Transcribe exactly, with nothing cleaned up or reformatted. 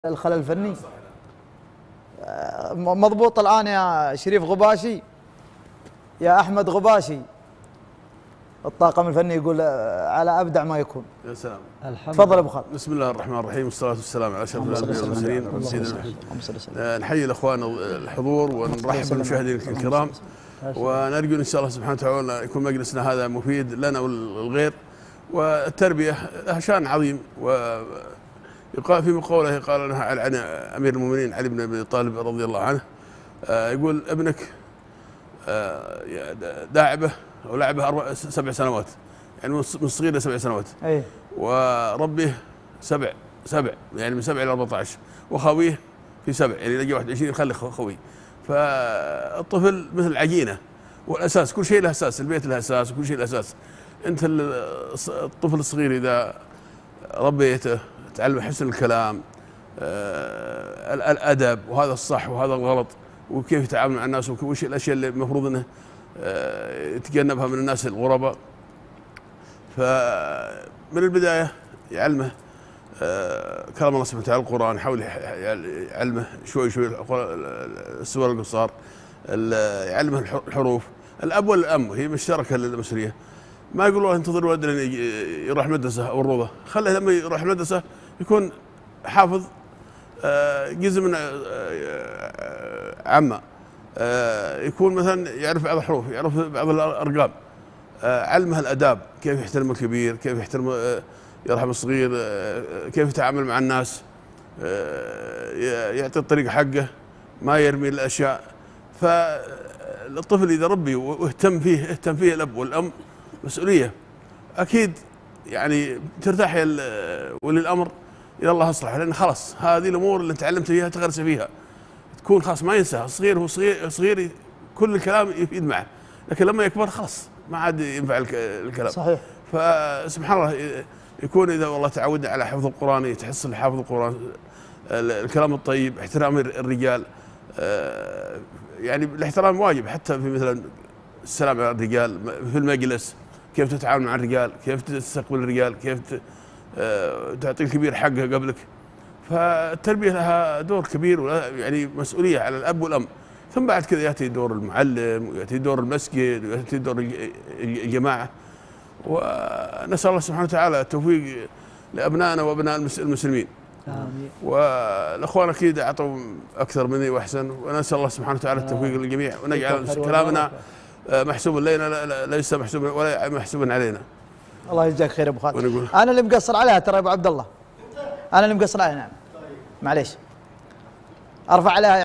الخلل الفني مضبوط الآن يا شريف غباشي، يا أحمد غباشي. الطاقم الفني يقول على أبدع ما يكون. يا سلام. تفضل أبو خالد. بسم الله الرحمن الرحيم، والصلاة والسلام على أشرف الأنبياء والمرسلين سيدنا. نحيي الأخوان الحضور ونرحب بالمشاهدين الكرام، ونرجو إن شاء الله سبحانه وتعالى يكون مجلسنا هذا مفيد لنا والغير. والتربية لها شأن عظيم، و يقال في مقوله قال لها عن أمير المؤمنين علي بن أبي طالب رضي الله عنه، يقول ابنك داعبه أو لعبه أربع سبع سنوات، يعني من صغير لسبع سنوات، أيه. وربه سبع سبع يعني من سبع إلى أربعة عشر، وخويه في سبع يعني لقي واحد وعشرين يخلي خوي. فالطفل مثل العجينة، والأساس كل شيء له أساس، البيت له أساس وكل شيء له أساس. أنت الطفل الصغير إذا ربيته تعلم حسن الكلام، آه الأدب، وهذا الصح وهذا الغلط، وكيف يتعامل مع الناس، وش الأشياء اللي المفروض أنه آه يتجنبها من الناس الغرباء. فمن البداية يعلمه آه كلام الله سبحانه وتعالى، القرآن، يحاول يعلمه شوي شوي السور القصار، يعلمه الحروف. الأب والأم هي مشتركة للمسؤولية. ما يقول والله انتظر ولدنا يروح المدرسة أو الروضة، خليه لما يروح المدرسة يكون حافظ جزء من عامة، يكون مثلا يعرف بعض الحروف، يعرف بعض الأرقام. علمه الآداب، كيف يحترم الكبير، كيف يحترم يرحم الصغير، كيف يتعامل مع الناس، يعطي الطريق حقه، ما يرمي الأشياء. فالطفل إذا ربي واهتم فيه اهتم فيه الأب والأم مسؤولية أكيد، يعني ترتاح ولي الأمر إلى الله أصلح، لأن خلاص هذه الأمور اللي تعلمت فيها تغرس فيها، تكون خلاص ما ينساها. الصغير هو صغير صغير كل الكلام يفيد معه، لكن لما يكبر خلاص ما عاد ينفع الكلام. صحيح. فسبحان الله يكون إذا والله تعودنا على حفظ القرآن، يتحصل حافظ القرآن، الكلام الطيب، احترام الرجال. يعني الاحترام واجب حتى في مثلا السلام على الرجال في المجلس، كيف تتعامل مع الرجال، كيف تستقبل الرجال، كيف تعطي الكبير حقه قبلك. فالتربية لها دور كبير، يعني مسؤولية على الأب والأم. ثم بعد كذا يأتي دور المعلم، ويأتي دور المسجد، ويأتي دور الجماعة. ونسأل الله سبحانه وتعالى التوفيق لأبنائنا وأبناء المسلمين. آمين. والأخوان أكيد أعطوا أكثر مني وأحسن، ونسأل الله سبحانه وتعالى التوفيق للجميع، ونجعل كلامنا محسوب لنا ليس محسوبا ولا محسوبا علينا. الله يجزاك خير ابو خالد. انا اللي مقصر عليها ترى يا ابو عبد الله، انا اللي مقصر عليها. نعم معليش، ارفع عليها.